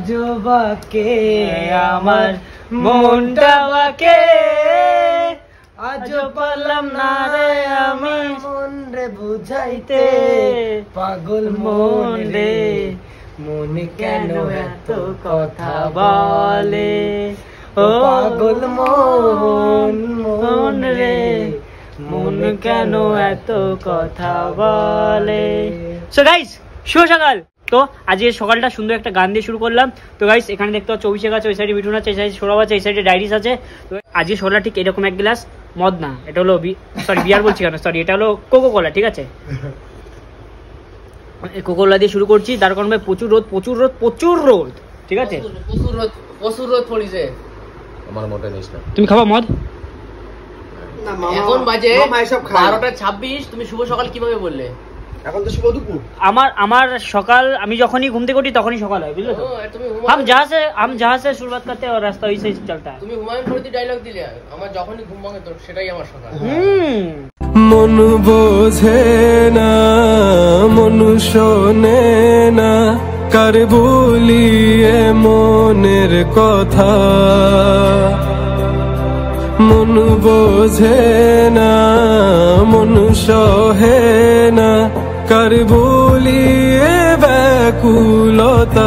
আজও বাকে আমার মনটা বাকে, আজও পারলাম না রে আমি মন রে বুঝাইতে, পাগল মন রে মন কেন এত কথা বলে, ও পাগল মন মন রে মন কেন এত কথা বলে। সো গাইস শুভ সকাল। তো আজকে সকালটা সুন্দর একটা গান দিয়ে শুরু করলাম। তো গাইস এখানে দেখতে পাচ্ছ অভিষেক আছে, ওই সাইডে মিঠুন আছে, এই সাইডে সৌরভ আছে, এই সাইডে ডাইরিস আছে। তো আজকে সকালটা ঠিক এরকম এক গ্লাস মদ না, এটা হলো সরি বিয়ার বলছি কেন, সরি এটা হলো কোকো কোলা, ঠিক আছে? কোকো কোলা দিয়ে শুরু করছি, তার কারণ ভাই প্রচুর রোদ প্রচুর রোদ প্রচুর রোদ, ঠিক আছে? প্রচুর রোদ পড়িছে। আমার মোটে নিস না। তুমি খাবা মদ? এখন বাজে 12:26। তুমি শুভ সকাল কিভাবে বললে? এখন তো শুভ দুপুর। আমার সকাল আমি যখনই ঘুম থেকে উঠি তখনই সকাল হয়, বুঝলে তো? हम जहाँ से शुरुआत करते हैं और रास्ता वही से चलता है। তুমি হুমায়ুন ফরিদি ডায়লগ দিলে, আমার যখনই ঘুম ভাঙে তো সেটাই আমার সকাল। মন বোঝে না মন শোনে না, কার বলিয়ে মনের কথা, মন বোঝে না মন সহে না, কার বলিয়ে ব্যাকুলতা,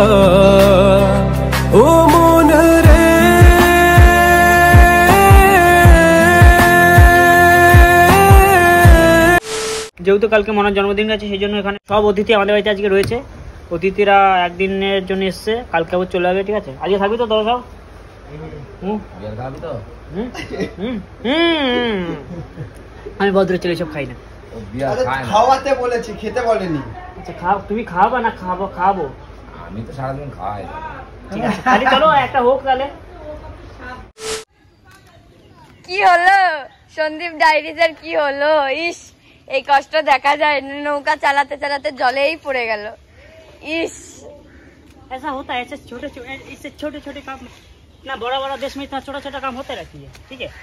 ও মন রে যেহেতু কালকে মনার জন্মদিন আছে সেই জন্য এখানে সব অতিথি আমাদের বাড়িতে আজকে রয়েছে। অতিথিরা একদিনের জন্য এসছে, কালকে আবার চলে যাবে, ঠিক আছে? আজকে থাকবি তো? দশ আমি ভদ্র ছেলে সব খাই না। খাওয়াতে বলেছি, খেতে বলেনি। আচ্ছা খাও, তুমি খাওয়াবা না? খাবো আমি তো সারাদিন খাই। ঠিক আছে তাহলে চলো একটা হোক তাহলে। কি হলো সন্দীপ ডাইরিজের, কি হলো? ইস এই কষ্ট দেখা যায়, নৌকা চালাতে চালাতে জলেই পড়ে গেল। ইস ऐसा होता है, ऐसे छोटे छोटे काम ना, बड़ा बड़ा देश में इतना छोटा छोटा काम होते रहती है, ठीक है?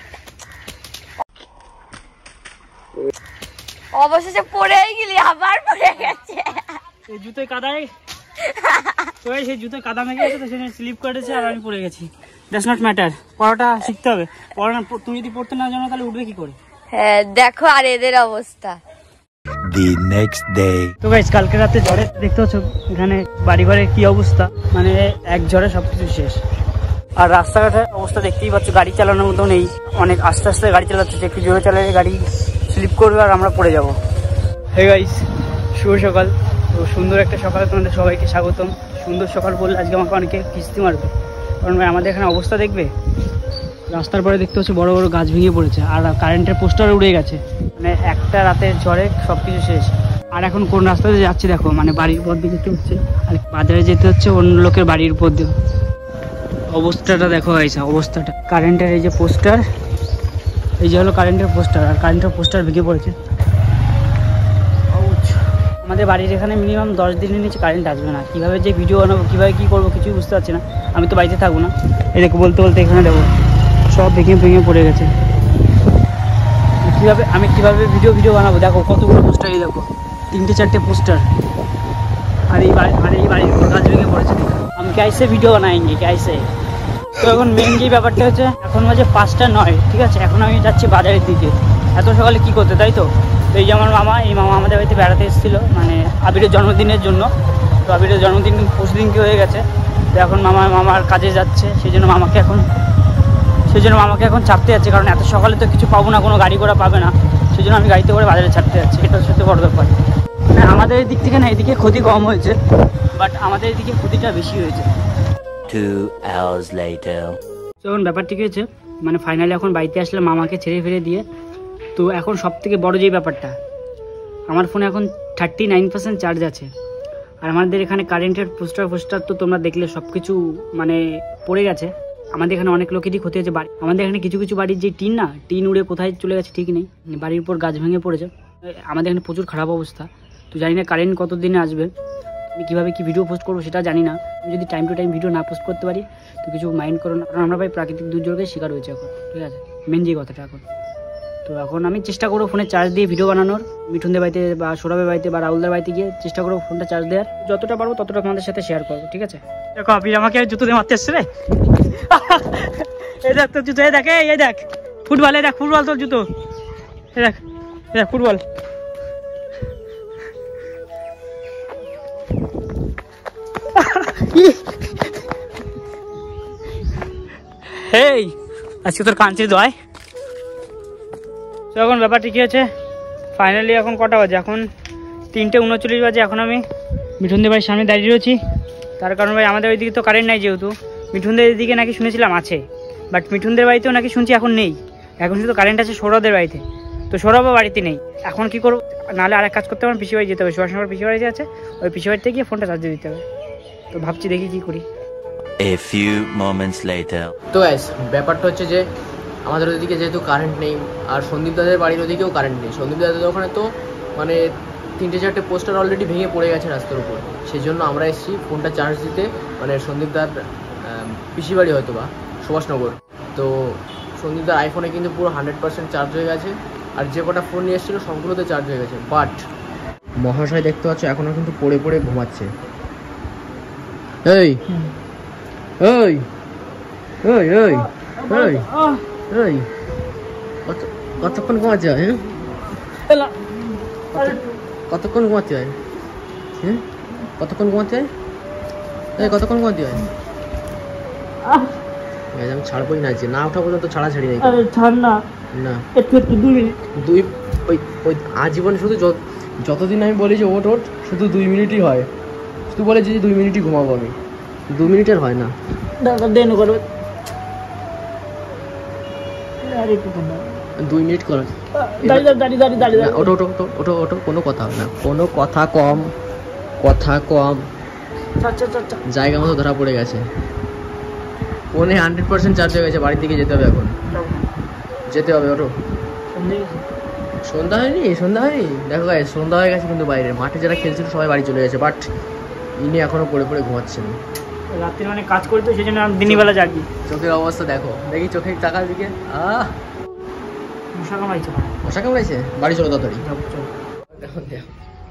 অবশেষে পড়েই গেলি, আবার পড়ে গেছে। এই জুতোয় কাদায় তো সেই জুতোয় কাদা মেখে গেছে, তো সেখানে স্লিপ করেছে আর আমি পড়ে গেছি। দ্যাটস নট ম্যাটার, পড়াটা শিখতে হবে। পড়া তুমি যদি পড়তে না জানো তাহলে উঠবে কি করে? হ্যাঁ দেখো আর এদের অবস্থা। The next day. তো গাইস কালকে রাতে ঝড়ে দেখতে পাচ্ছ এখানে বাড়ি ঘরের কি অবস্থা, মানে এক ঝড়ে সবকিছু শেষ। আর রাস্তাঘাটের অবস্থা দেখতেই পাচ্ছ, গাড়ি চালানোর মতো নেই, অনেক আস্তে আস্তে গাড়ি চালাচ্ছে, একটু জোরে চালালে গাড়ি স্লিপ করবে আর আমরা পড়ে যাবো। হে গাইস শুভ সকাল। তো সুন্দর একটা সকালে তোমাদের সবাইকে স্বাগতম। সুন্দর সকাল বললে আজকে আমাকে অনেকে কিস্তি মারবে, কারণ ভাই আমাদের এখানে অবস্থা দেখবে, রাস্তার পরে দেখতে হচ্ছে বড় বড় গাছ ভেঙে পড়েছে আর কারেন্টের পোস্টার উড়ে গেছে, মানে একটা রাতের ঝড়ে সবকিছু শেষ। আর এখন কোন রাস্তাতে যাচ্ছি দেখো, মানে বাড়ির উপর দিয়ে যেতে হচ্ছে আর বাজারে যেতে হচ্ছে অন্য লোকের বাড়ির উপর দিয়ে। অবস্থাটা দেখো গাইস, অবস্থাটা কারেন্টের এই যে পোস্টার, এই যে হলো কারেন্টের পোস্টার, আর কারেন্টের পোস্টার ভেঙে পড়েছে। আমাদের বাড়ির এখানে মিনিমাম 10 দিনের নিচে কারেন্ট আসবে না। কীভাবে যে ভিডিও বানাবো, কীভাবে কী করবো কিছুই বুঝতে পারছি না। আমি তো বাড়িতে থাকবো না, এদেরকে বলতে বলতে এখানে দেবো সব ভেঙে পড়ে গেছে। আমি কিভাবে ভিডিও বানাবো? দেখো কতগুলো পোস্টারই দেখো, 3-4টে পোস্টার, আর এই বাড়ির উপর গাছ ভেঙে পড়েছে। আমি ক্যাসে ভিডিও বানাইনি ক্যাসে। তো এখন মেন যে ব্যাপারটা হচ্ছে, এখন বাজে 5টা 9, ঠিক আছে? এখন আমি যাচ্ছি বাজারের দিকে। এত সকালে কি করতে, তাই তো? তো এই যে আমার মামা, এই মামা আমাদের বাড়িতে বেড়াতে এসেছিলো, মানে আবিরের জন্মদিনের জন্য। তো আবিরের জন্মদিন পরশুদিনকে হয়ে গেছে, তো এখন মামার কাজে যাচ্ছে, সেই জন্য মামাকে এখন ছাড়তে যাচ্ছে, কারণ এত সকালে তো কিছু পাবো না, কোনো গাড়ি ঘোড়া পাবে না, সেই জন্য আমি গাড়িতে করে বাজারে ছাড়তে যাচ্ছি। এটা সত্যি বড় ব্যাপার। মানে আমাদের দিক থেকে না, এদিকে ক্ষতি কম হয়েছে, বাট আমাদের এদিকে ক্ষতিটা বেশি হয়েছে। 2 hours later. তো এখন ব্যাপার ঠিক হয়েছে, মানে ফাইনালি এখন বাড়িতে আসলে মামাকে ছেড়ে ফেলে দিয়ে। তো এখন সব থেকে বড় যে ব্যাপারটা, আমার ফোনে এখন 39% চার্জ আছে, আর আমাদের এখানে কারেন্টের পোস্টার তো তোমরা দেখলে সব কিছু মানে পড়ে গেছে। আমাদের এখানে অনেক লোকেরই ক্ষতি হয়েছে। আমাদের এখানে কিছু বাড়ির যে টিন উড়ে কোথায় চলে গেছে ঠিক নেই, বাড়ির উপর গাছ ভেঙে পড়েছে। আমাদের এখানে প্রচুর খারাপ অবস্থা। তো জানি না কারেন্ট কত দিনে আসবে, আমি কীভাবে কি ভিডিও পোস্ট করবো সেটা জানি না। আমি যদি টাইম টু টাইম ভিডিও না পোস্ট করতে পারি তো কিছু মাইন্ড করো না, কারণ আমরা ভাই প্রাকৃতিক দুর্যোগের শিকার হয়েছে এখন, ঠিক আছে? মেন যে কথাটা এখন তো এখন আমি চেষ্টা করবো ফোনে চার্জ দিয়ে ভিডিও বানানোর, মিঠুনদের বাড়িতে বা সৌরভের বাড়িতে বা রাহুলদের বাড়িতে গিয়ে চেষ্টা করবো ফোনটা চার্জ দেওয়ার, যতটা পারবো ততটা তোমাদের সাথে শেয়ার করবো, ঠিক আছে? দেখো আবির আমাকে জুতো দিয়ে মারতে এসছে রে। এই দেখ তোর জুতো, এই দেখ, এই দেখ ফুটবল, এই দেখ ফুটবল তোর জুতো, এই দেখ, এই দেখ ফুটবল। হেই আজকে তোর কাঞ্চি দয়। তো এখন ব্যাপারটি কী আছে, ফাইনালি এখন কটা বাজে, এখন 3:39 বাজে। এখন আমি মিঠুনদের বাড়ির সামনে দাঁড়িয়ে রয়েছি, তার কারণ ভাই আমাদের ওইদিকে তো কারেন্ট নাই, যেহেতু মিঠুনদের দিকে নাকি শুনেছিলাম আছে, বাট মিঠুনদের বাড়িতেও নাকি শুনছি এখন নেই, এখন শুধু কারেন্ট আছে সৌরভদের বাড়িতে। তো সৌরভও বাড়িতে নেই, এখন কী করবো, নাহলে আর এক কাজ করতে হবে, পিসি বাড়ি যেতে হবে, সুভাষনগর পিসি বাড়ি আছে, ওই পিসি বাড়িতে গিয়ে ফোনটা চার্জে দিতে হবে। তো ভাবছি দেখি কী করি। A few moments later. তো গাইস ব্যাপারটা হচ্ছে যে আমাদের ওদিকে যেহেতু কারেন্ট নেই, আর সন্দীপ দাদের বাড়ির ওদিকেও কারেন্ট নেই। সন্দীপ দাদের ওখানে তো মানে 3-4টে পোস্টার অলরেডি ভেঙে পড়ে গেছে রাস্তার উপর, সেই জন্য আমরা এসেছি ফোনটা চার্জ দিতে, মানে সন্দীপ দার পিসি বাড়ি হয়তো বা সুভাষনগর। তো সন্দীপ দার আইফোনে কিন্তু পুরো 100% চার্জ হয়ে গেছে, আর যে কটা ফোন নিয়ে এসেছিলো সবগুলোতে চার্জ হয়ে গেছে। বাট মহাশয় দেখতে পাচ্ছ এখনও কিন্তু পড়ে পড়ে ঘুমাচ্ছে। এই ওই ওই ওই ওই ওই কতক্ষণ ঘুমাচ্ছে হয়? হ্যাঁ কতক্ষণ ঘুমাতে হয়? হ্যাঁ কতক্ষণ ঘুমাতে হয়? এই কতক্ষণ ঘুমাতে হয়? আমি ছাড়বই না, যে না ওঠা পর্যন্ত ছাড়া ছাড়ি নাই। ছাড় না, না একটু 2 মিনিট, ওই আজীবন শুধু যতদিন আমি বলি যে ওঠ ওঠ, শুধু 2 মিনিটই হয়, শুধু বলে যে 2 মিনিটই ঘুমাবো আমি, 2 মিনিটের হয় না। দেন করো 2 মিনিট করো, ওটো ওটো ওটো ওটো ওটো, কোনো কথা হবে না, কোনো কথা কম, কথা কম, জায়গা মতো ধরা পড়ে গেছে। ফোনে 100% চার্জ হয়ে গেছে, বাড়ির দিকে যেতে হবে, এখন যেতে হবে, ওটো। সন্ধ্যা হয়নি, সন্ধ্যা হয়নি, দেখো গাইস সন্ধ্যা হয়ে গেছে, কিন্তু বাইরে মাঠে যারা খেলছিল সবাই বাড়ি চলে গেছে, বাট ইনি এখনো পড়ে পড়ে ঘুমাচ্ছেন। রাত্রে মানে কাজ করি তো সেই জন্য আমি দিনের বেলা জাগি। চোখের অবস্থা দেখো, দেখি চোখের টাকার দিকে, মশা কামড়াইছে, মশা কামড়াইছে, বাড়ি চলো তাড়াতাড়ি। দেখো দেখো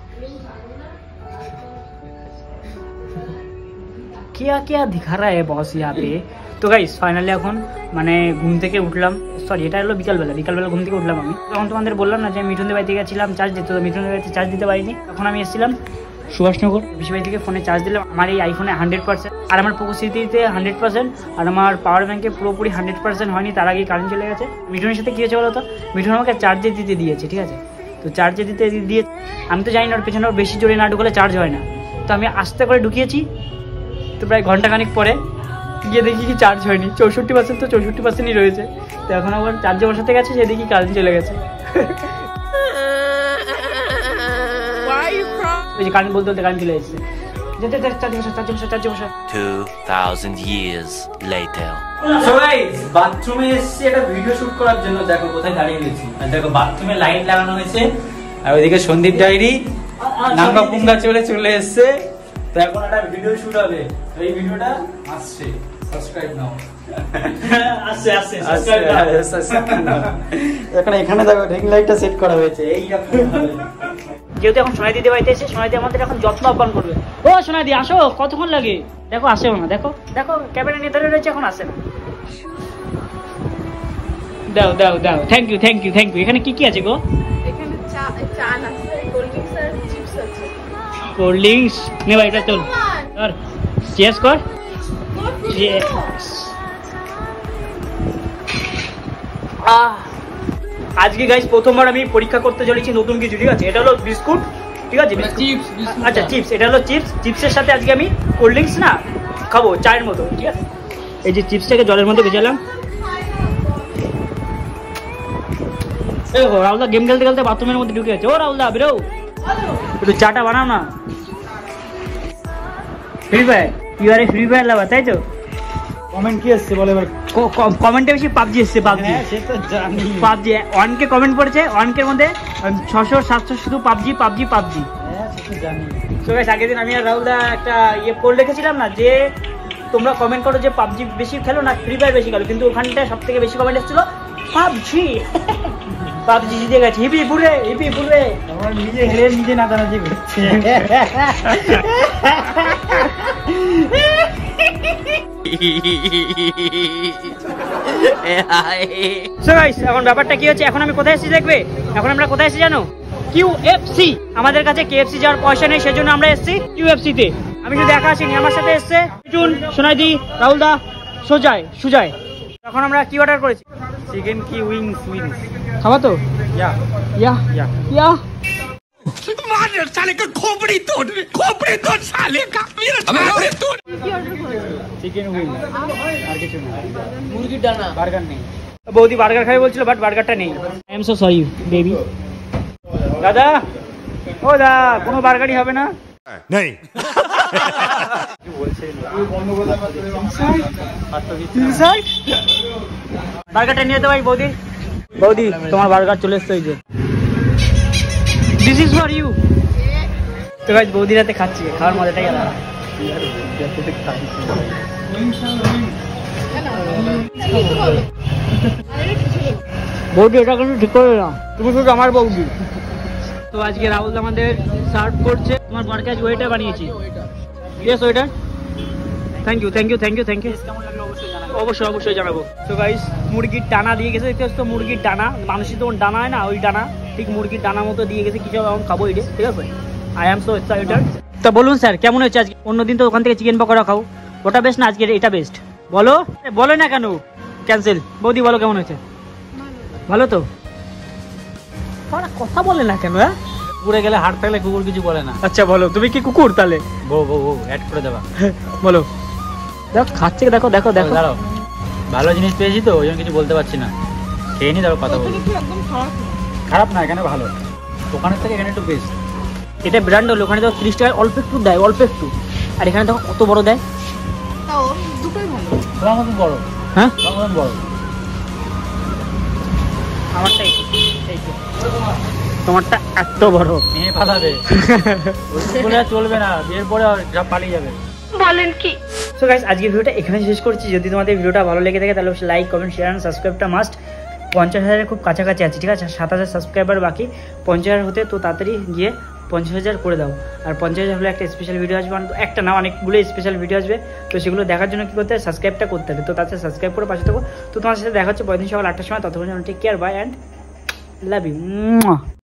क्या क्या दिखा रहा है बॉस यहाँ पे। তো গাইস ফাইনালি এখন মানে ঘুম থেকে উঠলাম, সরি এটা হলো বিকালবেলা ঘুম থেকে উঠলাম আমি। তখন তোমাদের বললাম না যে মিঠুনদের বাড়িতে গেছিলাম চার্জ দিতে, তো মিঠুনদের বাড়িতে চার্জ দিতে পারিনি। তখন আমি এসেছিলাম সুভাষনগর পিসি বাড়ি থেকে, ফোনে চার্জ দিলাম। আমার এই আইফোনে 100%, আর আমার পোকো সিটিতে 100%, আর আমার পাওয়ার ব্যাঙ্কে পুরোপুরি 100% হয়নি, তার আগেই কারেন্ট চলে গেছে। মিঠুনের সাথে কী হয়েছে বলো তো, মিঠুন আমাকে চার্জে দিতে দিয়েছে, ঠিক আছে? তো চার্জে দিতে দিয়ে আমি তো জানি না ওর পেছনে ওর বেশি জোরে না ঢুকলে চার্জ হয় না, তো আমি আস্তে করে ঢুকিয়েছি। তো প্রায় ঘন্টাখানিক পরে গিয়ে দেখি কি চার্জ হয়নি, 64%, তো 64%ই রয়েছে। তো এখন আবার চার্জে বসাতে গেছে, সে দেখি কারেন্ট চলে গেছে। ওই যে কারেন্ট বলতে বলতে কারেন্ট চলে এসেছে। 2000 years later. সো গাইস বাথরুমে এসেছি একটা ভিডিও শুট করার জন্য, দেখো কোথায় দাঁড়িয়ে রয়েছি, আর দেখো বাথরুমে লাইট লাগানো হয়েছে, আর ওইদিকে সন্দীপ ডায়েরি নাঙ্গা পুঙ্গা চলে এসছে। তো এখন একটা ভিডিও শুট হবে, এই ভিডিওটা আসছে, সাবস্ক্রাইব নাও। এখানে দেখো রিং লাইটটা সেট করা হয়েছে, এই যেহেতু এখন সোনাই দিদি বাড়িতে এসে, সোনাই দিদি আমাদের এখন যত্ন আহ্বান করবে। ও সোনাই দি আসো, কতক্ষণ লাগে? দেখো আসেও না, দেখো দেখো ক্যামেরা নিয়ে ধরে রয়েছে, এখন আসে না। দাও দাও দাও, thank you thank you thank you. এখানে কি কি আছে গো? এখানে চা আছে, কোল্ড ড্রিঙ্কস আর চিপস আছে। কোল্ড ড্রিঙ্কস নে ভাই, এটা চল আর চেস কর। আজকে গাইস প্রথমবার আমি পরীক্ষা করতে চলেছি নতুন কিছু, ঠিক আছে? এটা হলো বিস্কুট, ঠিক আছে? আচ্ছা চিপস, এটা হলো চিপস। চিপসের সাথে আজকে আমি কোল্ড ড্রিঙ্কস না খাবো, চায়ের মতো, ঠিক আছে? এই যে চিপসটাকে জলের মধ্যে ভেজালাম। রাহুলদা গেম খেলতে খেলতে বাথরুমের মধ্যে ঢুকে গেছে। ও রাহুলদা বেরো, একটু চাটা বানাও না। Free fire, you are a free fire lover, তাই তো? কমেন্ট কি আসছে বলে এবার? কমেন্টে বেশি পাবজি এসছে, পাবজি। সে তো জানি, পাবজি 1K কমেন্ট পড়েছে, 1K মধ্যে 600-700 শুধু পাবজি পাবজি পাবজি। হ্যাঁ সে তো জানি। সো গাইস আগের দিন আমি আর রাহুলদা একটা পোল রেখেছিলাম না, যে তোমরা কমেন্ট করো যে পাবজি বেশি খেলো না ফ্রি ফায়ার বেশি খেলো, কিন্তু ওখানটায় সব থেকে বেশি কমেন্ট এসেছিল পাবজি পাবজি জিতে গেছে। হিপি পুরে আমার নিজে হেরে নিজে নাচানাচি করছে। So guys, এখন ব্যাপারটা কি হচ্ছে, এখন আমি কোথায় এসেছি দেখবে? এখন আমরা কোথায় এসেছি জানো? QFC। আমাদের কাছে KFC যাওয়ার পয়সা নেই, সেজন্য আমরা এসেছি QFC তে। আমি শুধু একা আসিনি, আমার সাথে এসছে মিঠুন, সোনাইদি, রাহুল দা, সুজয়। এখন আমরা কি অর্ডার করেছি? চিকেন কি উইংস। খাবা তো? ইয়া साले का खोपड़ी तोड़ साले का চিকেন উইংস আর কিছু না, মুরগির ডানা, বার্গার নেই। বৌদি বার্গার খাবে বলছিল, বাট বার্গারটা নেই। I am so sorry baby. দাদা, ও দা, কোনো বার্গারই হবে না? নেই। বার্গারটা নিয়ে তো ভাই বৌদি তোমার বার্গার চলে এসছে। ওই যে দিস ইজ ফর ইউ। তো গাইস বৌদির হাতে খাচ্ছি, খাওয়ার মজাটাই আলাদা। বৌদি এটা কিন্তু ঠিক করে না, তুমি শুধু আমার বৌদি। তো আজকে রাহুল আমাদের সার্ভ করছে। তোমার বরকে আজ ওয়েটার বানিয়েছি। Yes waiter, thank you. অবশ্যই জানাবো। তো গাইস মুরগির ডানা দিয়ে গেছে, দেখতে তো মুরগির ডানা, মানুষই তো ডানা হয় না, ওই ডানা ঠিক মুরগির ডানা মতো দিয়ে গেছে। কিছু এখন খাবো এটা, ঠিক আছে? I am so excited. তো বলুন স্যার কেমন হয়েছে আজকে? অন্যদিন তো ওখান থেকে চিকেন পকোড়া খাও, ওটা বেস্ট না, আজকে এটা বেস্ট। বলো না কেন ক্যান্সেল? বৌদি বলো কেমন হয়েছে? ভালো তো? কথা বলে না কেন? কুকুরে গেলে হাট থাকলে কুকুর কিছু বলে না। আচ্ছা বলো, তুমি কি কুকুর তাহলে? বউ অ্যাড করে দেবা। বলো। দেখো খাচ্ছে, দেখো দাঁড়াও, ভালো জিনিস পেয়েছি তো ওই জন্য কিছু বলতে পারছি না। খেয়ে নি, তারপর কথা বলবো। খারাপ না, এখানে ভালো, ওখানের থেকে এখানে একটু বেস্ট। এটা ব্র্যান্ড হলো, ওখানে তো 30 টাকায় অল্প একটু দেয়, আর এখানে দেখো কত বড় দেয়। তোমার মতন বড়। হ্যাঁ তোমার মতন বড়। আমারটা এই তো, তোমারটা এত বড়। মেয়ে পালাবে, বলে চলবে না, বিয়ের পরে সব পালিয়ে যাবে। বলেন কি? সো গাইস আজকে ভিডিওটা এখানে শেষ করছি। যদি তোমাদের ভিডিওটা ভালো লেগে থাকে তাহলে অবশ্যই লাইক, কমেন্ট, শেয়ার এন্ড সাবস্ক্রাইবটা মাস্ট। 50,000 খুব কাছাকাছি আছে, ঠিক আছে? 7,000 সাবস্ক্রাইবার বাকি, 50,000 হতে তো তাড়াতাড়ি গিয়ে 50,000 করে দাও। আর 50,000 হলে একটা স্পেশাল ভিডিও আসবে, একটা না অনেকগুলো স্পেশাল ভিডিও আসবে। তো সেগুলো দেখার জন্য কি করতে হবে? সাবস্ক্রাইবটা করতে হবে। তো তাতে সাবস্ক্রাইব করে পাশে থাকো। তো তোমার সাথে দেখা হচ্ছে পরদিন সকাল 8টার সময়। ততক্ষণ take care, bye and love you.